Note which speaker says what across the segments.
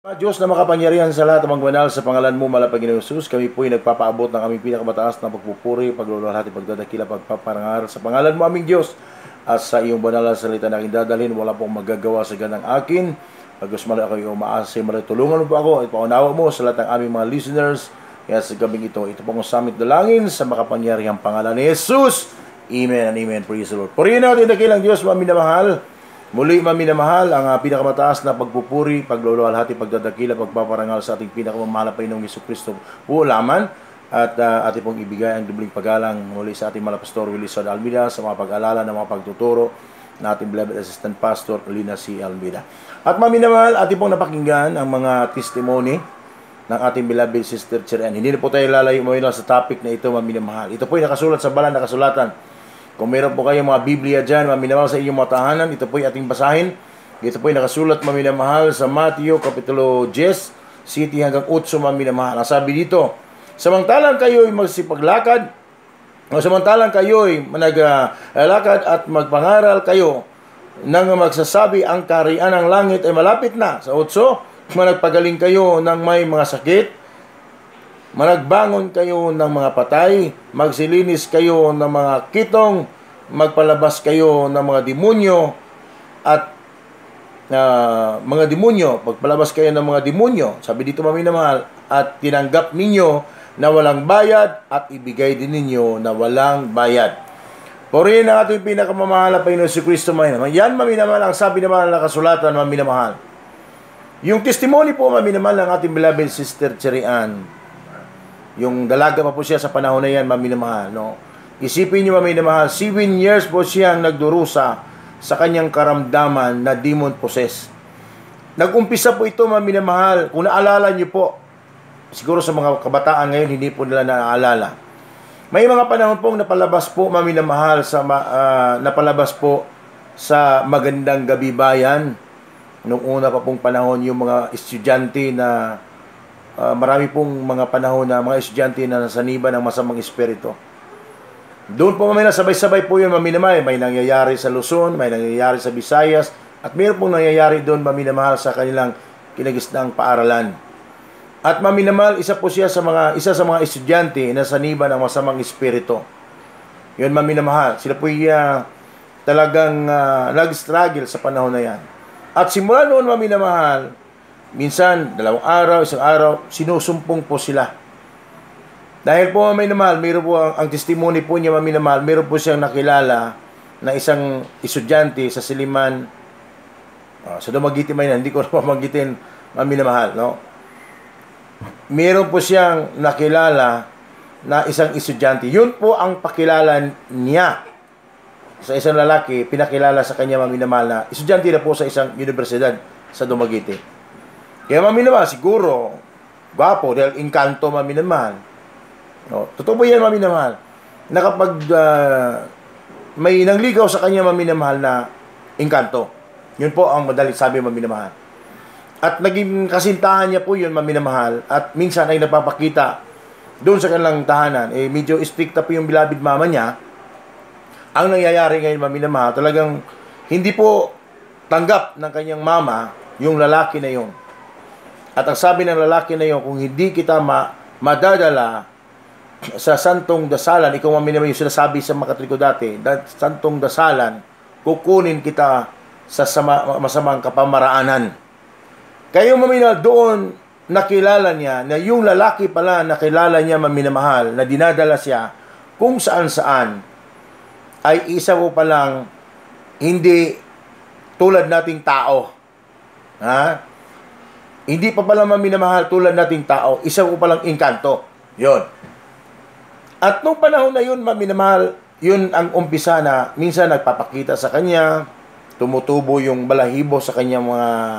Speaker 1: Diyos na makapangyarihan sa lahat, amang banal, sa pangalan mo, malapag Panginoon Jesus, kami po ay nagpapaabot ng aming pinakamataas na pagpupuri, pagluluwalhati, pagdadakila, pagpaparangal sa pangalan mo, aming Diyos. At sa iyong banal na salita na aking dadalhin, wala pong magagawa sa ganang akin. Pagkas mali ako yung umaasay, tulungan mo po ako at paunawa mo sa lahat ng aming mga listeners. Kaya sa gabing ito pong summit dalangin sa makapangyarihang pangalan ni Jesus. Amen and amen. Praise the Lord. Purihin natin dakilang Diyos, minamahal. Muli, minamahal, ang pinakamataas na pagpupuri, pagluluwalhati, pagdadakila, pagpaparangal sa ating pinakamamahal na Panginoong Jesucristo po laman. At ating pong ibigay ang dubling paggalang muli sa ating Pastor Willie Sod Almeida sa mga pag-alala ng mga pagtuturo na ating beloved assistant pastor Lina C. Almeida. At minamahal, ating pong napakinggan ang mga testimony ng ating beloved sister Cherian. Hindi na po tayo lalayo mo sa topic na ito, minamahal. Ito po ay nakasulat sa banal na kasulatan. Kung meron po kayong mga Biblia dyan, minamahal sa inyong mga tahanan, ito po ay ating basahin. Ito po ay nakasulat, minamahal, sa Matthew, Kapitulo 10, 7 hanggang 8, minamahal. Ang sabi dito, samantalang kayo'y magsipaglakad, o samantalang kayo'y naglalakad at magpangaral kayo, nang magsasabi ang kaharian ng langit ay malapit na. Sa 8, managpagaling kayo ng may mga sakit, managbangon kayo ng mga patay, magsilinis kayo ng mga kitong, magpalabas kayo ng mga demonyo at pagpalabas kayo ng mga demonyo, sabi dito minamahal, at tinanggap ninyo na walang bayad at ibigay din ninyo na walang bayad. Purihin ang ating pinakamamahal na Panginoon si Kristo minamahal. Yan minamahal ang sabi naman ng kasulatan minamahal. Yung testimony po minamahal ng ating beloved sister Cherian, yung dalaga pa po siya sa panahon na yan, minamahal, no? Isipin niyo, minamahal, 7 years po siyang nagdurusa sa kanyang karamdaman na demon possessed. Nag-umpisa po ito, minamahal, kung naalala niyo po, siguro sa mga kabataan ngayon, hindi po nila naaalala. May mga panahon pong napalabas po, minamahal, napalabas po sa Magandang Gabi Bayan. Nung una pa pong panahon, yung mga estudyante na marami pong mga panahon na mga estudyante na nasaniba ng masamang espiritu. Doon po sabay-sabay po yun, minamahal. May nangyayari sa Luzon, may nangyayari sa Visayas, at mayroon pong nangyayari doon, minamahal, sa kanilang kinagisnang paaralan. At minamahal, isa sa mga estudyante na saniba ng masamang espiritu. Yun, minamahal. Sila po talagang nag-struggle sa panahon na yan. At simula noon, minamahal, minsan, 2 araw, 1 araw, sinusumpong po sila. Dahil po, minamahal, mayroon po ang testimony po niya, minamahal, mayroon po siyang nakilala na isang estudyante sa Siliman, sa Dumaguete, Maynila, hindi ko na pamagitin, minamahal, no? Mayroon po siyang nakilala na isang estudyante. Yun po ang pakilala niya sa isang lalaki, pinakilala sa kanya, minamahal, na estudyante na po sa isang universidad sa Dumaguete. Kaya minamahal, siguro, gwapo, dahil inkanto, minamahal. No, totoo po yan, minamahal, na kapag may nangligaw sa kanya, minamahal, na inkanto. Yun po ang madaling sabi, minamahal. At naging kasintahan niya po yun, minamahal, at minsan ay napapakita doon sa kanilang tahanan. Medyo stricta po yung beloved mama niya. Ang nangyayari ngayon, minamahal, talagang hindi po tanggap ng kanyang mama yung lalaki na yun. At ang sabi ng lalaki na yun, kung hindi kita madadala sa santong dasalan, ikaw minamahal, yung sinasabi sa mga Katoliko dati, santong dasalan, kukunin kita sa masamang kapamaraanan. Kayo, minamahal, doon nakilala niya na yung lalaki pala nakilala niya, minamahal, na dinadala siya kung saan-saan, ay isa po palang hindi tulad nating tao. Ha? Hindi pa pala, minamahal, tulad nating tao. Isa po palang inkanto. Yon. At nung panahon na yun, minamahal, yun ang umpisa na minsan nagpapakita sa kanya, tumutubo yung balahibo sa kanyang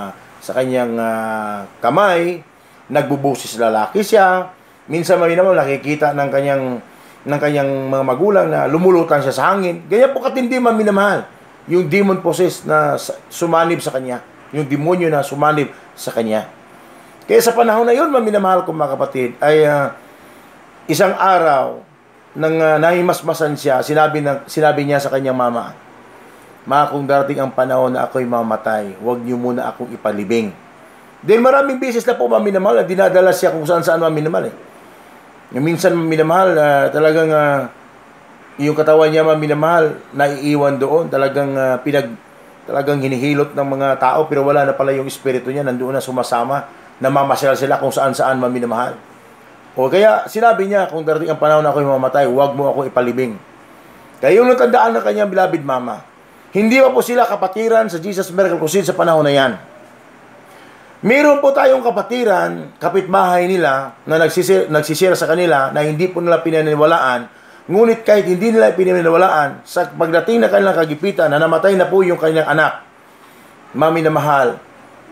Speaker 1: kamay, nagbubusis lalaki siya. Minsan, minamahal, nakikita ng kanyang mga magulang na lumulutan siya sa hangin. Ganyan po katindi, minamahal, yung demon possessed na sumanib sa kanya, yung demonyo na sumanib sa kanya. Kaya sa panahon na yun, minamahal ko, mga kapatid, ay isang araw nang nahimasmasan siya, sinabi niya sa kanyang mama, "Ma, kung darating ang panahon na ako'y mamatay, huwag niyo muna akong ipalibing. Dahil maraming beses na po, maminamahal, na dinadala siya kung saan-saan maminamahal eh. Yung minsan maminamahal, talagang yung katawan niya maminamahal, naiiwan doon, talagang hinihilot ng mga tao, pero wala na pala yung espiritu niya, nandoon na sumasama, namamasyal sila kung saan-saan maminamahal. O kaya sinabi niya, kung darating ang panahon na ako'y mamatay, huwag mo ako ipalibing. Kaya yung natandaan ng kanyang beloved mama, hindi pa po sila kapatiran sa Jesus Miracle Crusade sa panahon na yan. Meron po tayong kapatiran, kapitbahay nila, na nagsisira sa kanila, na hindi po nila pinaniwalaan. Ngunit kahit hindi nila pinaniwalaan, sa pagdating na kanilang kagipitan, na namatay na po yung kanyang anak, mami na mahal,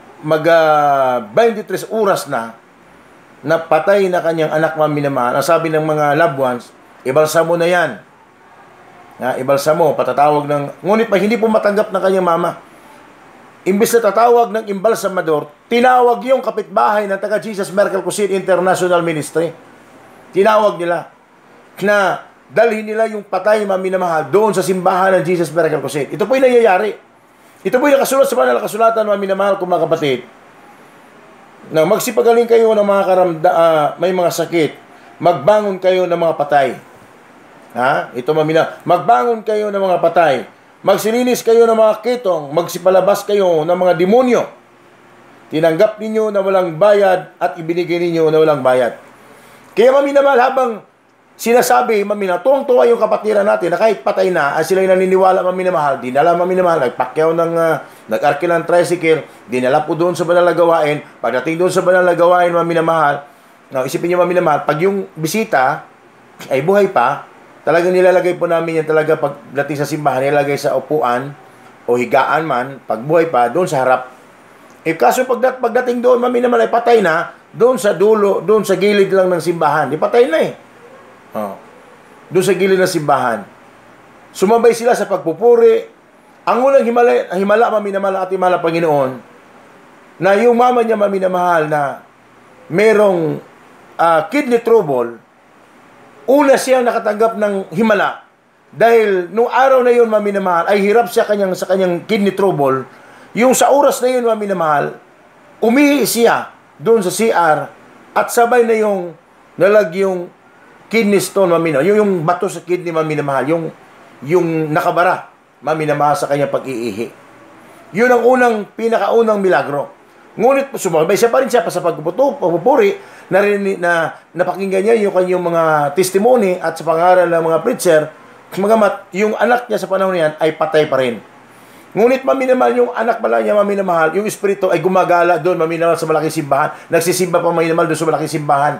Speaker 1: 23 oras na patay na kanyang anak, mami na mahal. Ang sabi ng mga loved ones, ibalsa mo na yan. Ibalsa mo, patatawag ng... Ngunit pa hindi po matanggap ng kanyang mama. Imbis na tatawag ng imbalsamador, tinawag yung kapitbahay ng taga Jesus Miracle Crusade International Ministry. Tinawag nila na dalhin nila yung patay, mami na mahal, doon sa simbahan ng Jesus Miracle Crusade. Ito po yung nangyayari. Ito po yung nakasulat sa mga kasulatan, mami na mahal, kung mga kapatid, na magsipagaling kayo ng mga may mga sakit, magbangon kayo ng mga patay. Ito mami na, magbangon kayo ng mga patay. Magsilinis kayo ng mga kitong, magsipalabas kayo ng mga demonyo. Tinanggap ninyo na walang bayad at ibinigay ninyo na walang bayad. Kaya maminamahal, habang sinasabi, maminamahal, tuwang-tuwa yung kapatiran natin na kahit patay na, sila'y naniniwala, maminamahal, dinala maminamahal, nagpakyaw nag-arkil ng tricycle, dinala po doon sa banal na gawain. Pagdating doon sa banal na gawain, maminamahal, isipin nyo maminamahal, pag yung bisita ay buhay pa, talagang nilalagay po namin yan talaga pagdating sa simbahan, nilalagay sa upuan o higaan man, pagbuhay pa, doon sa harap. Kaso pagdating doon, mami naman ay patay na, doon sa dulo, doon sa gilid lang ng simbahan. Di patay na eh. Doon sa gilid ng simbahan. Sumabay sila sa pagpupuri. Ang unang himala, mami naman ang ating mahal na Panginoon, na yung mama niya, mami na mahal, na merong kidney trouble. Una siyang nakatanggap ng himala dahil nung araw na yun, mami na mahal, ay hirap siya sa kanyang kidney trouble. Yung sa oras na yun, mami na mahal, umihi siya doon sa CR at sabay na yung yung kidney stone, mami na, yung bato sa kidney, mami na mahal, yung nakabara, mami na mahal, sa kanyang pag-iihi. Yun ang pinakaunang milagro. Ngunit sumabay siya pa rin siya sa pagpupuri, napakinggan niya yung kanyang mga testimony at sa pangaral ng mga preacher, magamat yung anak niya sa panahon niyan ay patay pa rin. Ngunit maminamahal yung anak pala niya, maminamahal, yung espiritu ay gumagala doon, maminamahal sa malaking simbahan, nagsisimba pa maminamahal doon sa malaking simbahan.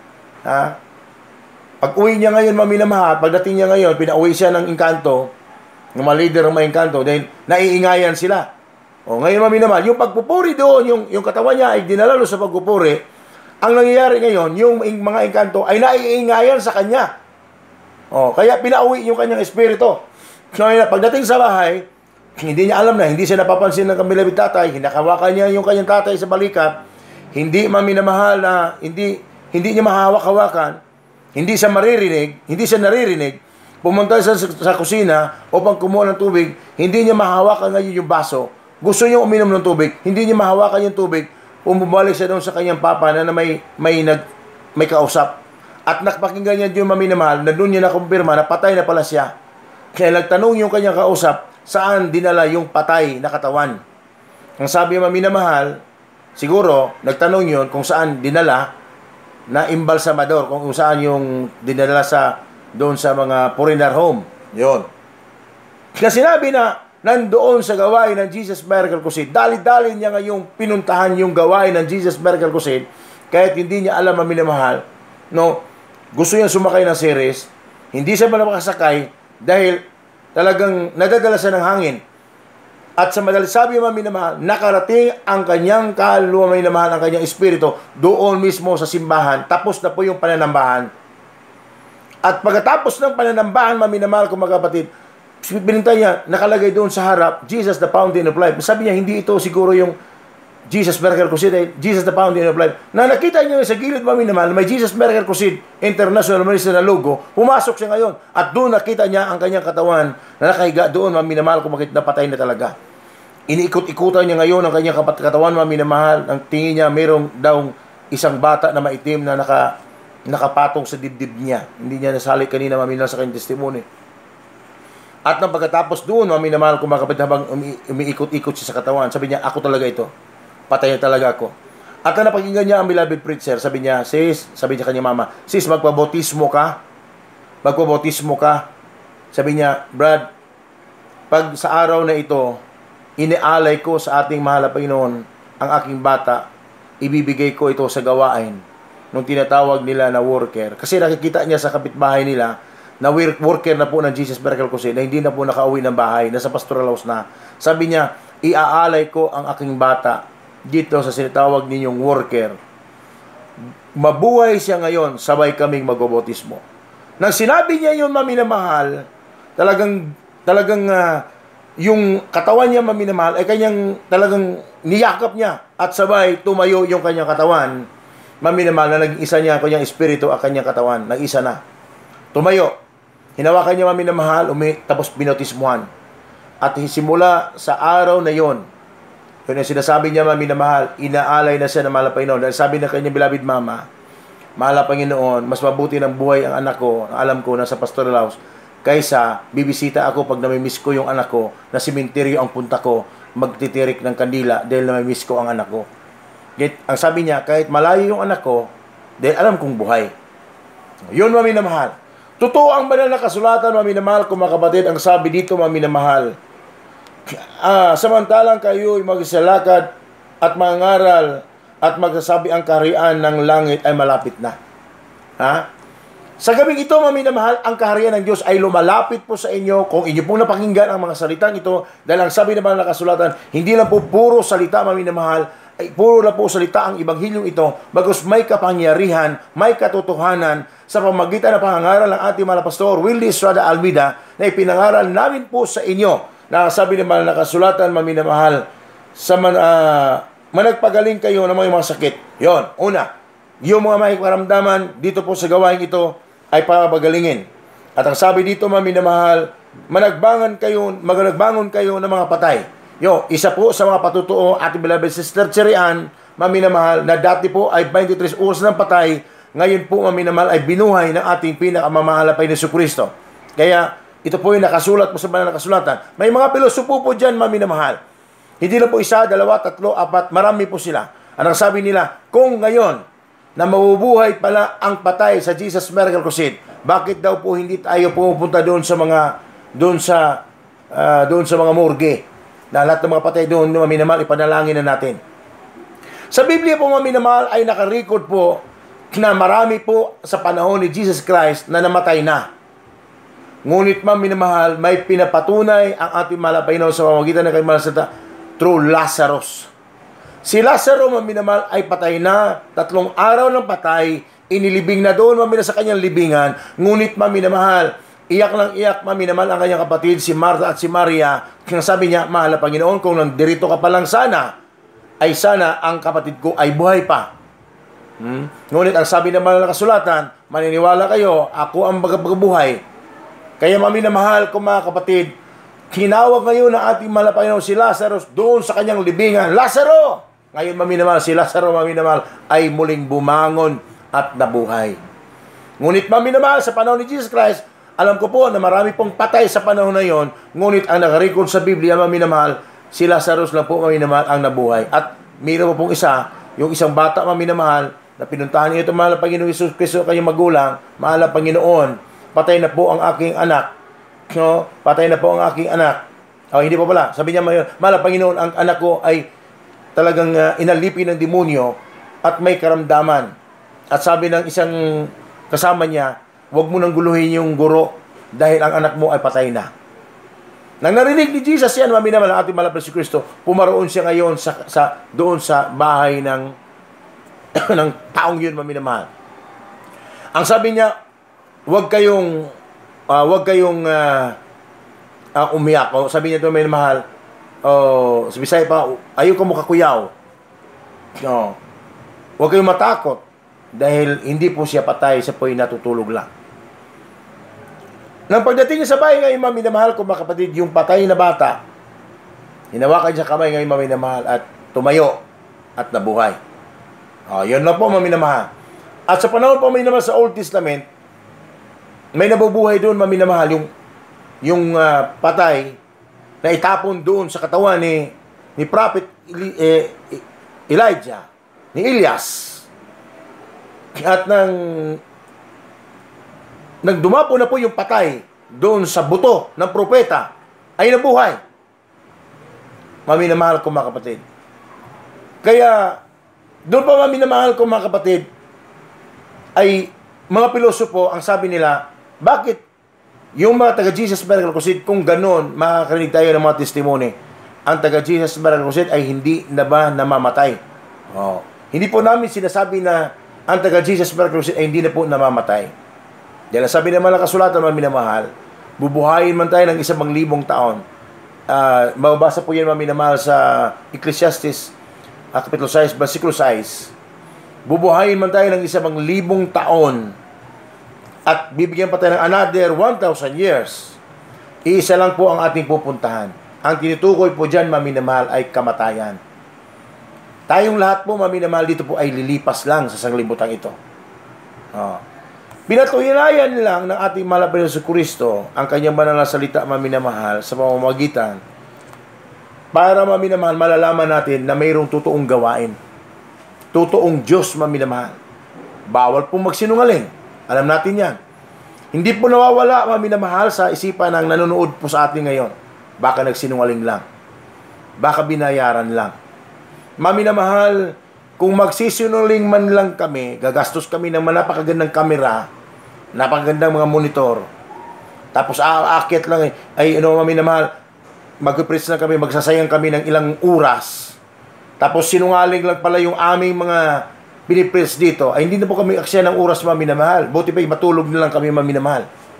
Speaker 1: Pag uwi niya ngayon, maminamahal, pagdating niya ngayon, pinauwi siya ng Encanto, ng mga leader ng mga Encanto, dahil naiingayan sila. Ngayon maminamahal, yung pagpupuri doon, yung katawan niya ay dinala sa pagpupuri. Ang nangyayari ngayon, yung mga Encanto ay naiingayan sa kanya. Kaya pinauwi yung kanyang espiritu. Pagdating sa bahay, hindi niya alam na, hindi siya napapansin ng kamilang tatay, hinakawakan niya yung kanyang tatay sa balikat, hindi maminamahal na, hindi niya mahawak-hawakan, hindi siya maririnig, hindi siya naririnig, pumunta siya sa kusina upang kumuha ng tubig, hindi niya mahawakan ngayon yung baso, gusto niya uminom ng tubig, hindi niya mahawakan yung tubig, bumalik siya doon sa kanyang papa na may kausap. At nakpakinggan niya yung maminamahal na doon niya nakumpirma na patay na pala siya. Kaya nagtanong yung kanyang kausap, saan dinala yung patay na katawan? Ang sabi yung maminamahal, siguro, nagtanong yun kung saan dinala na imbalsamador, kung saan yung dinala doon sa mga foreigner home. Yun. Kaya sinabi na, nandoon sa gawain ng Jesus Miracle Crusade. Dali-dali niya ngayong pinuntahan yung gawain ng Jesus Miracle Crusade, kahit hindi niya alam ang minamahal. Gusto niya sumakay ng series, hindi siya makasakay dahil talagang nadadala siya ng hangin. At sa madalas sabi yung minamahal, nakarating ang kanyang kaluluwa, minamahal, ang kanyang espiritu doon mismo sa simbahan. Tapos na po yung pananambahan. At pagkatapos ng pananambahan, minamahal kong mga kapatid, binintay niya, nakalagay doon sa harap, Jesus the Fountain of Life. Sabi niya, hindi ito siguro yung Jesus Miracle Crusade, Jesus the Fountain of Life. Na nakita niya sa gilid, maminamahal, may Jesus Miracle Crusade International Ministry na logo, pumasok siya ngayon. At doon nakita niya ang kanyang katawan na nakahiga doon, maminamahal, kung bakit napatay na talaga. Iniikot-ikutan niya ngayon ang kanyang katawan, mga minamahal. Ang tingin niya, mayroong daw isang bata na maitim na nakapatong sa dibdib niya. Hindi niya nasali kanina, mga minamahal, sa kanyang testimony. At nang pagkatapos doon, mga minamahal, kumakapit habang umiikot-ikot siya sa katawan, sabi niya, ako talaga ito. Patay talaga ako. At na napakinggan niya ang beloved preacher, sabi niya, sis, sabi niya kanyang mama, sis, magpabautismo ka. Magpabautismo ka. Sabi niya, Brad, pag sa araw na ito, inialay ko sa ating mahal na Panginoon ang aking bata, ibibigay ko ito sa gawain nung tinatawag nila na worker. Kasi nakikita niya sa kapitbahay nila na worker na po ng Jesus Miracle Crusade na hindi na po nakauwi ng bahay, nasa pastoral house na. Sabi niya, iaalay ko ang aking bata dito sa sinatawag ninyong worker. Mabuhay siya ngayon, sabay kaming magbobotismo. Nang sinabi niya yun, maminamahal, talagang yung katawan niya, maminamahal, ay kanyang talagang niyakap niya at sabay tumayo yung kanyang katawan. Maminamahal na naging isa niya, kanyang espiritu at kanyang katawan, nag-isa na. Tumayo. Hinawakan niya, maminamahal, tapos binotismuhan. At simula sa araw na yon, yun ang sinasabi niya, maminamahal, inaalay na siya ng mahal na Panginoon. Dahil sabi ng kanyang beloved mama, mahal na Panginoon, mas mabuti ng buhay ang anak ko, alam ko, nasa pastoral house, kaysa bibisita ako pag namimiss ko yung anak ko, na simenteryo ang punta ko, magtitirik ng kandila dahil namimiss ko ang anak ko. Ang sabi niya, kahit malayo yung anak ko, dahil alam kong buhay. Yun, maminamahal. Totoo ang banal na kasulatan, maminamahal, kung mga kapatid, ang sabi dito, maminamahal, samantalang kayo'y magsalakad at mangaral at magsasabi ang kaharian ng langit ay malapit na. Ha? Sa gabing ito, maminamahal, ang kaharian ng Diyos ay lumalapit po sa inyo kung inyo pong napakinggan ang mga salitang ito, dahil ang sabi naman ng kasulatan, hindi lang po puro salita, maminamahal, ay puro na po salita ang ebanghilyong ito, bagos may kapangyarihan, may katotohanan sa pamagitan ng pangangaral ng ating mga pastor, Willie Estrada Almeida, na ipinangaral namin po sa inyo, na sabi naman ng kasulatan, maminamahal, sa managpagaling kayo ng mga sakit. Yon, una, yung mga may karamdaman dito po sa gawain ito ay papagalingin. At ang sabi dito, maminamahal, managbangon kayo ng mga patay. Isa po sa mga patutuo ating beloved sister Cherian, maminamahal, na dati po ay 23 oras ng patay, ngayon po, maminamahal, ay binuhay ng ating pinakamamahal na Panginoon Jesucristo. Kaya ito po yung nakasulat po sa banal na kasulatan. May mga pilosopo po dyan, maminamahal. Hindi lang po isa, dalawa, tatlo, apat, marami po sila. Ang sabi nila, kung ngayon na mabubuhay pala ang patay sa Jesus Miracle Crusade, bakit daw po hindi tayo pumupunta doon sa mga morgue, na lahat ng mga patay doon, maminamahal, ipanalangin na natin. Sa Biblia po, maminamahal, ay nakarecord po na marami po sa panahon ni Jesus Christ na namatay na. Ngunit, maminamahal, may pinapatunay ang ating mahal na Panginoon sa pamamagitan ng kanyang mahal na salita through Lazarus. Si Lazarus, maminamahal, ay patay na, 3 araw ng patay, inilibing na doon, maminamahal, sa kanyang libingan. Ngunit, maminamahal, iyak lang iyak, maminamahal, ang kanyang kapatid, si Martha at si Maria. Kaya sabi niya, mahal na Panginoon, kung nandirito ka pa lang sana, ay sana ang kapatid ko ay buhay pa. Ngunit, ang sabi naman ng kasulatan, maniniwala kayo, ako ang magbuhay. Kaya, maminamahal ko, mga kapatid, hinawag ngayon ng ating mahal na Panginoon si Lazarus doon sa kanyang libingan. Lazaro! Ngayon, maminamahal, si Lazaro, maminamahal, ay muling bumangon at nabuhay. Ngunit, maminamahal, sa panahon ni Jesus Christ, alam ko po na marami pong patay sa panahon na yon, ngunit ang nakarecord sa Biblia, maminamahal, si Lazarus lang po, maminamahal, ang nabuhay. At mayroon po pong yung isang bata, maminamahal, na pinuntahan niyo ito, mahal na Panginoon Jesus Cristo, kanyang magulang, mahal na Panginoon, patay na po ang aking anak. No? Patay na po ang aking anak. Hindi po pala. Sabi niya, mahal na Panginoon, ang anak ko ay talagang inalipin ng demonyo at may karamdaman. At sabi ng isang kasama niya, huwag mo nang guluhin yung guro dahil ang anak mo ay patay na. Nang narinig ni Jesus yan, maminamahal, ang ating mahal na si Kristo, pumaroon siya ngayon doon sa bahay ng taong yun, maminamahal. Ang sabi niya, huwag kayong umiyak. Sabi niya ito, maminamahal, sa Bisaya pa, ayaw ka mo kakuyaw. Huwag kayong matakot dahil hindi po siya patay, siya po'y natutulog lang. Nang pagdating niya sa bahay ngayon, maminamahal ko, mga kapatid, yung patay na bata, Hinawakan siya kamay ngayon, maminamahal, at tumayo at nabuhay. Yun lang po, maminamahal. At sa panahon po, maminamahal, sa Old Testament, may nabubuhay doon, maminamahal, yung patay na itapon doon sa katawan ni Prophet Elijah, ni Elias. At nang dumapo na po yung patay doon sa buto ng propeta, ay nabuhay. Maminamahal ko mga kapatid. Kaya, doon pa maminamahal ko mga kapatid, ay mga pilosopo, ang sabi nila, bakit yung mga taga-Jesus Miracle Crusade, kung ganon, makakarinig tayo ng mga testimony, ang taga-Jesus Miracle Crusade ay hindi na ba namamatay? Hindi po namin sinasabi na ang taga-Jesus Miracle Crusade ay hindi na po namamatay. Dahil sabi ng mga kasulatan, maminamahal, bubuhayin man tayo ng 1,000 taon. Mababasa po yan, maminamahal, sa Ecclesiastes, Kapitulo 6, versikulo 6. Bubuhayin man tayo ng 1,000 taon at bibigyan pa tayo ng another 1,000 years. Iisa lang po ang ating pupuntahan. Ang tinutukoy po dyan, maminamahal, ay kamatayan. Tayong lahat po, maminamahal, dito po ay lilipas lang sa sanglibutan ito. Pinatunayan lang ng ating mahal na Panginoon Kristo ang kanyang banal na salita, maminamahal, sa pamamagitan para, maminamahal, malalaman natin na mayroong totoong gawain. Totoong Diyos, maminamahal. Bawal pong magsinungaling. Alam natin yan. Hindi po nawawala, maminamahal, sa isipan ng nanonood po sa atin ngayon. Baka nagsinungaling lang. Baka binayaran lang. Maminamahal, kung magsisinungaling man lang kami, gagastos kami ng napakagandang kamera, napakagandang mga monitor, tapos aakyat lang maminamahal, mag-preach lang kami, magsasayang kami ng ilang oras, tapos sinungaling lang pala yung aming mga pinipreach dito, ay hindi na po kami aksya ng oras, maminamahal. Buti pa matulog na lang kami, maminamahal.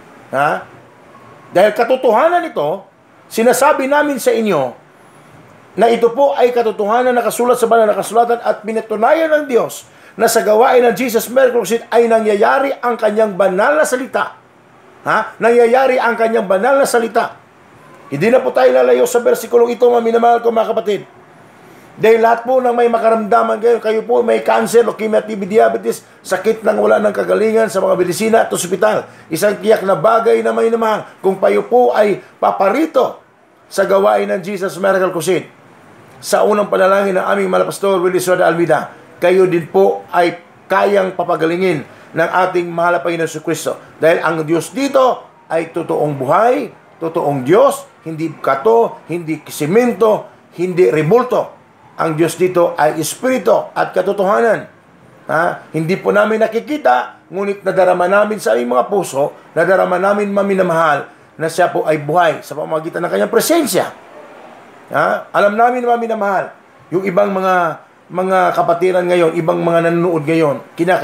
Speaker 1: Dahil katotohanan ito, sinasabi namin sa inyo, na ito po ay katotohanan na nakasulat sa banal na kasulatan at pinatunayan ng Diyos na sa gawain ng Jesus Miracle Crusade ay nangyayari ang kanyang banal na salita. Nangyayari ang kanyang banal na salita. Hindi na po tayo lalayo sa versikulong ito, maminamahal ko mga kapatid. Dahil lahat po ng may makaramdaman kayo po may cancer, leukemia, TB, diabetes, sakit nang wala ng kagalingan sa mga medisina at ospital. Isang tiyak na bagay na maminamahal kung kayo po ay paparito sa gawain ng Jesus Miracle Crusade. Sa unang panalangin ng aming Malapastor Willie Soda Almeida, kayo din po ay kayang papagalingin ng ating mahal na Panginoon Kristo. Dahil ang Diyos dito ay totoong buhay, totoong Diyos, hindi kato, hindi simento, hindi rebulto. Ang Diyos dito ay espiritu at katotohanan. Hindi po namin nakikita, ngunit nadarama namin sa aming mga puso, nadarama namin, maminamahal, na siya po ay buhay sa pamamagitan ng kanyang presensya. Alam namin, maminamahal, yung ibang mga kapatiran ngayon, ibang mga nanonood ngayon,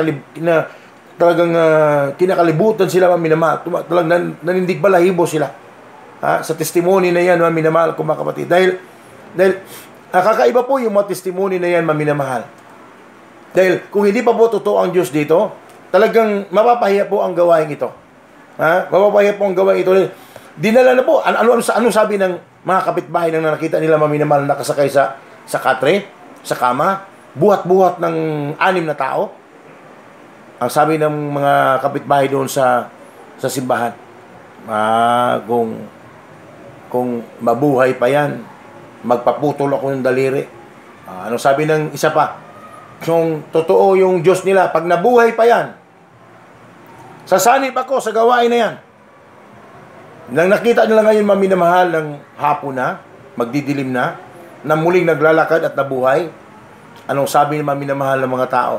Speaker 1: kinakalibutan sila, maminamahal. Talagang nanindig balahibo sila. Sa testimony na yan, maminamahal ko mga kapatid. Dahil kakaiba po yung mga testimony na yan, maminamahal. Dahil kung hindi pa po totoo ang Diyos dito, talagang mapapahiya po ang gawain ito. Mapapahiya po ang gawain ito. Dinala na po. Ano sabi ng mga kapitbahay nang nakita nila, maminamahal, nakasakay sa katre, sa kama, buhat-buhat ng 6 na tao? Ang sabi ng mga kapitbahay doon sa simbahan, kung mabuhay pa yan, magpaputol ako ng daliri. Ano sabi ng isa pa? Kung totoo yung Diyos nila, pag nabuhay pa yan, sasanib ako sa gawain na yan. Nang nakita nila ngayon, maminamahal, ng hapon na, magdidilim na muling naglalakad at nabuhay, anong sabi ng maminamahal ng mga tao?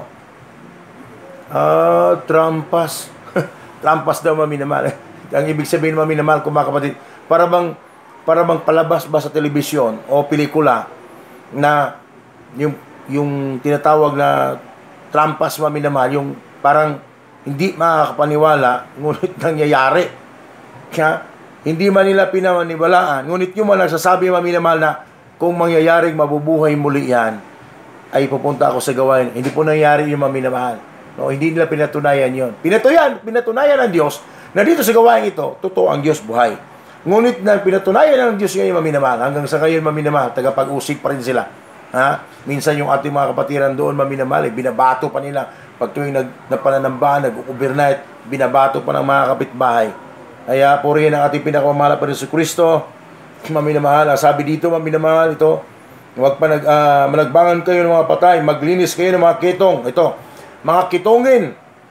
Speaker 1: Trampas. Trampas daw, maminamahal. Ang ibig sabihin, maminamahal ko mga kapatid, para bang palabas ba sa telebisyon o pelikula na yung tinatawag na trampas, maminamahal, yung parang hindi makakapaniwala, ngunit nangyayari. Kaya hindi man nila pinamaniwalaan, ngunit yung mga nagsasabi, maminamahal, na kung mangyayaring mabubuhay muli yan, ay pupunta ako sa gawain. Hindi po nangyari yung maminamahal. No, hindi nila pinatunayan yon. Pinatunayan ng Diyos na dito sa gawain ito, totoo ang Diyos buhay. Ngunit na pinatunayan ng Diyos ngayon, maminamahal. Hanggang sa ngayon, maminamahal, tagapag-usig pa rin sila. Ha? Minsan yung ating mga kapatiran doon, maminamahal, binabato pa nila. Pag tuwing nagpananambahan, nag-overnight, binabato pa ng mga kapitbahay. Kaya purihin ang ating pinakamamahal pa rin si Kristo. Maminamahal. Sabi dito, maminamahal, ito, huwag pa managbangan kayo ng mga patay, maglinis kayo ng mga kitong. Ito, mga kitongin.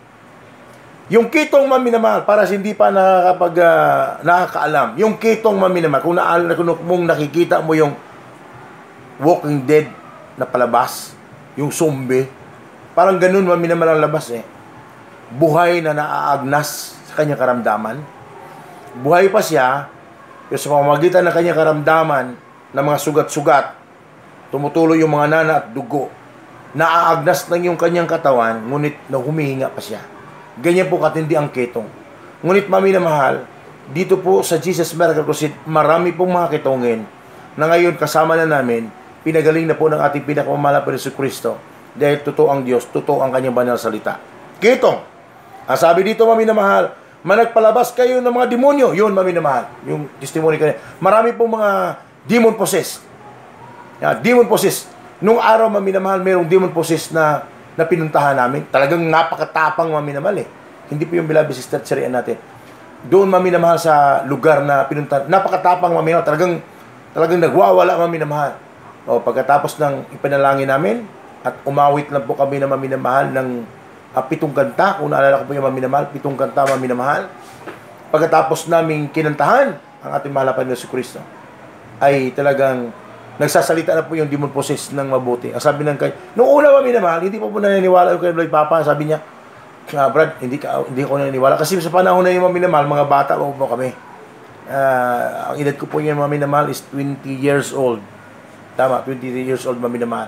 Speaker 1: Yung kitong maminamahal, para hindi pa nakakaalam. Yung kitong maminamahal, kung mong nakikita mo yung Walking Dead na palabas, yung zombie, parang ganun maminamahal ang labas eh. Buhay na naaagnas sa kanyang karamdaman. Buhay pa siya, pero sa pamamagitan ng kanyang karamdaman, ng mga sugat-sugat, tumutuloy yung mga nana at dugo, naaagnas ng yung kanyang katawan, ngunit na humihinga pa siya. Ganyan po katindi ang ketong. Ngunit maminamahal, dito po sa Jesus Miracle Crusade, marami pong mga ketongin na ngayon kasama na namin, pinagaling na po ng ating pinakamamahal na Yesu Kristo dahil totoo ang Diyos, totoo ang kanyang banal salita. Ketong. Ang sabi dito, maminamahal, managpalabas kayo ng mga demonyo. Yun, maminamahal. Yung testimony kanina. Marami pong mga demon possessed. Demon possessed. Nung araw, maminamahal, mayroong demon possessed na pinuntahan namin. Talagang napakatapang, maminamahal eh. Hindi po yung Beloved Sister Charian natin. Doon, maminamahal, sa lugar na pinuntahan. Napakatapang, maminamahal. Talagang nagwawala, maminamahal. O, pagkatapos ng ipanalangin namin, at umawit lang po kami na maminamahal ng 7 kanta. Kung naalala ko po yung maminamahal, 7 kanta, maminamahal. Pagkatapos naming kinantahan ang ating mahal na si Kristo, ay talagang nagsasalita na po yung demon possessed ng mabuti. Ang sabi ng kay, noong una maminamahal, hindi po naniniwala yung kay Lord Papa. Sabi niya, Brad, hindi ko naniniwala. Kasi sa panahon na yung maminamahal, mga bata po kami. Ang edad ko po yung maminamahal is 20 years old. Tama, 20 years old maminamahal.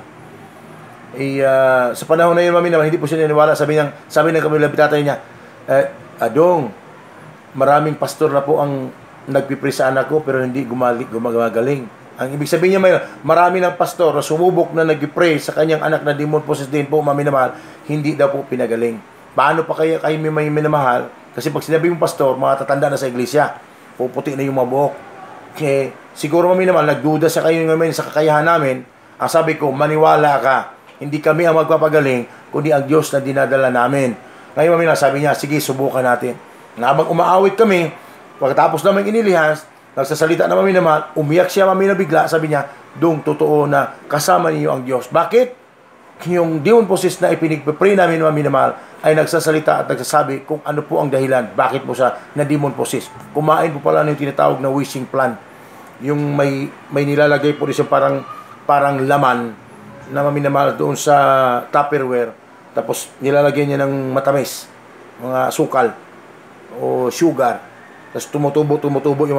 Speaker 1: Sa panahon na yun, maminamahal, hindi po siya naniniwala. Sabi ng kami tatay niya, Adong, maraming pastor na po ang nagpipray sa anak ko, pero hindi gumagaling. Ang ibig sabihin niya, marami ng pastor na sumubok na nag-pray sa kanyang anak na demon possessed din po, maminamahal, hindi daw po pinagaling. Paano pa kaya kayo may minamahal? Kasi pag sinabi yung pastor, mga tatanda na sa iglesia, puputi na yung mga buhok. Siguro maminamahal, nagduda sa kayo ngayon sa kakayahan namin. Ang sabi ko, maniwala ka. Hindi kami ang magpapagaling, kundi ang Diyos na dinadala namin. Ngayon maminamahal, sabi niya, sige, subukan natin. Habang umaawit kami, pagkatapos naman inilihas, nagsasalita na maminamahal, umiyak siya bigla, sabi niya, Dong, totoo na kasama niyo ang Diyos. Bakit? Yung demon possessed na ipinigpipray namin maminamahal ay nagsasalita at nagsasabi kung ano po ang dahilan, bakit po siya na demon possessed. Kumain po pala ng tinatawag na wishing plant. Yung may nilalagay po rin siya parang laman na maminamahal doon sa Tupperware. Tapos nilalagay niya ng matamis, mga sukal o sugar. Tapos tumutubo yung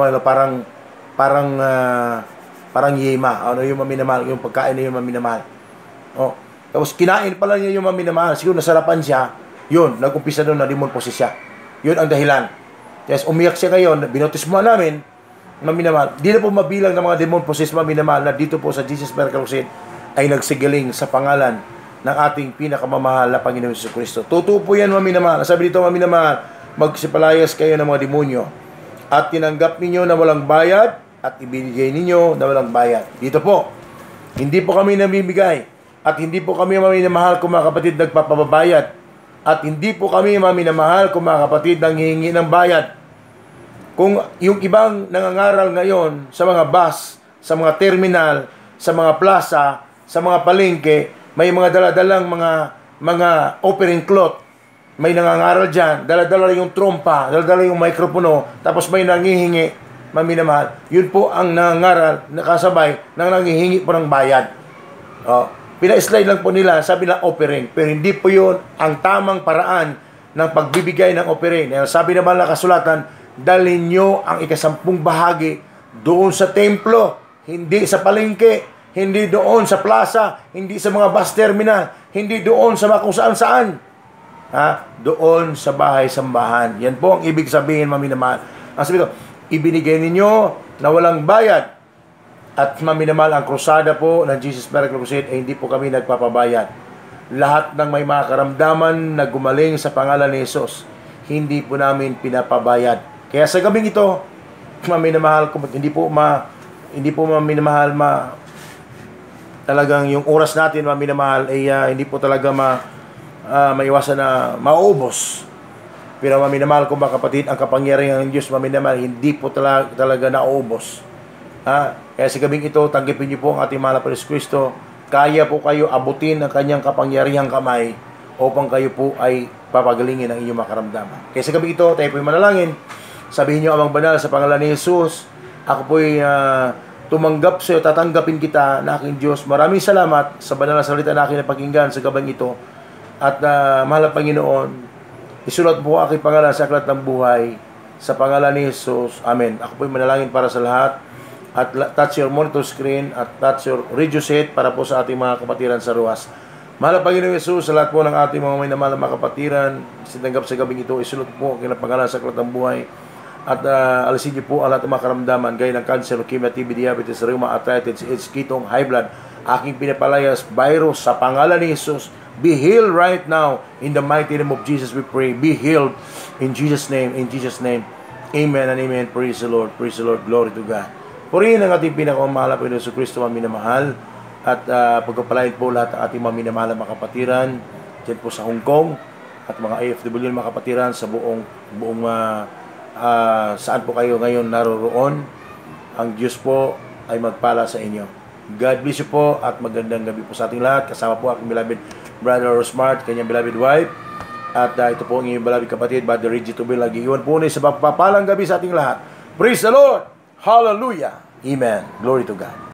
Speaker 1: parang yema. Ano yung maminamahal, yung pagkain na yung maminamahal. Oh. Tapos kinain pala niya yung maminamahal. Siguro nasarapan siya. Yun, nag-umpisa doon na demon possessed siya. Yun ang dahilan. Yes, umiyak siya ngayon, binotismo namin, maminamahal. Di na po mabilang ng mga demon possessed maminamahal na dito po sa Jesus Miracle Crusade ay nagsigaling sa pangalan ng ating pinakamamahal na Panginoon Hesus Kristo. Totoo po yan, maminamahal. Sabi dito, maminamahal, magsipalayas kayo ng mga demonyo at tinanggap ninyo na walang bayad at ibinigay ninyo na walang bayad. Dito po, hindi po kami namimigay at hindi po kami maminamahal kung mga kapatid nagpapabayad at hindi po kami maminamahal kung mga kapatid nanghihingi ng bayad. Kung yung ibang nangangaral ngayon sa mga bus, sa mga terminal, sa mga plaza, sa mga palengke, may mga daladalang mga offering cloth. May nangangaral dyan, dala-dala yung trompa, dala-dala yung mikropono, tapos may nangihingi, maminamahal. Yun po ang nangangaral, nakasabay, nang nangihingi po ng bayad. Pina-slide lang po nila, sabi na offering. Pero hindi po yun ang tamang paraan ng pagbibigay ng offering. Sabi naman na kasulatan, dalhin nyo ang 10 bahagi doon sa templo, hindi sa palengke, hindi doon sa plaza, hindi sa mga bus terminal, hindi doon sa mga kung saan-saan. Doon sa bahay-sambahan. Yan po ang ibig sabihin, maminamahal. Ang sabi ko, ibinigay ninyo na walang bayad. At maminamahal, ang krusada po ng Jesus Miracle Crusade ay hindi po kami nagpapabayad. Lahat ng may mga karamdaman na gumaling sa pangalan ni Jesus, hindi po namin pinapabayad. Kaya sa gabing ito, maminamahal ko, hindi po maminamahal talagang yung oras natin maminamahal ay hindi po talaga maiwasan na maubos. Pero maminamahal ko mga kapatid, ang kapangyarihan ng Diyos maminamahal, hindi po talaga naubos. Kaya sa gabing ito, tanggapin niyo po ang ating mahal na Hesus Kristo. Kaya po kayo abutin ang kanyang kapangyarihang kamay upang kayo po ay papagalingin ang inyong makaramdaman. Kaya sa gabing ito, tayo po'y manalangin. Sabihin niyo, Amang Banal, sa pangalan ni Jesus, ako po'y tumanggap sa iyo, tatanggapin kita na aking Diyos. Maraming salamat sa banal na salita na aking napakinggan sa gabing ito. At mahal na Panginoon, isulat po ang aking pangalan sa aklat ng buhay sa pangalan ni Jesus. Amen. Ako po'y manalangin para sa lahat. At touch your monitor screen at touch your radio set para po sa ating mga kapatiran sa ruwas. Mahal na Panginoon Jesus, sa lahat po ng ating mga minamahal na mga kapatiran, sinanggap sa gabing ito, isulat po ang aking pangalan sa aklat ng buhay. At alisin niyo po ang lahat ng mga karamdaman gaya ng cancer, leukemia, TB, diabetes, rheuma, arthritis, AIDS, ketong, high blood, aking pinapalayas, virus, sa pangalan ni Jesus. Be healed right now. In the mighty name of Jesus we pray. Be healed in Jesus' name. In Jesus' name. Amen and amen. Praise the Lord. Praise the Lord. Glory to God. Purihin ang ating pinakamamahal na Panginoon Hesus Kristo, maminamahal. At pagpapalain po lahat ng ating maminamahal na mga kapatiran dyan po sa Hong Kong at mga AFW na mga kapatiran sa buong saan po kayo ngayon naroroon. Ang Diyos po ay magpala sa inyo. God bless you po at magandang gabi po sa ating lahat. Kasama po aking beloved brother Rosmart, kanyang beloved wife. At ito po ang inyong beloved kapatid, Brother Reggie Tubel. Nag-iwan po na sa papalang gabi sa ating lahat. Praise the Lord! Hallelujah! Amen. Glory to God.